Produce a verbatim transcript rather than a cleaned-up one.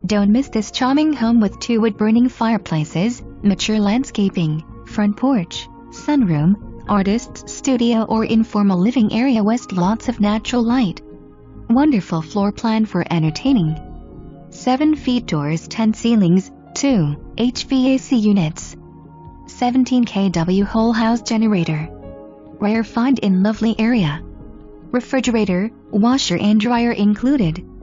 Don't miss this charming home with two wood-burning fireplaces, mature landscaping, front porch, sunroom, artist's studio or informal living area with lots of natural light. Wonderful floor plan for entertaining. seven feet doors, ten ceilings, two H V A C units. seventeen kilowatt whole house generator. Rare find in lovely area. Refrigerator, washer and dryer included.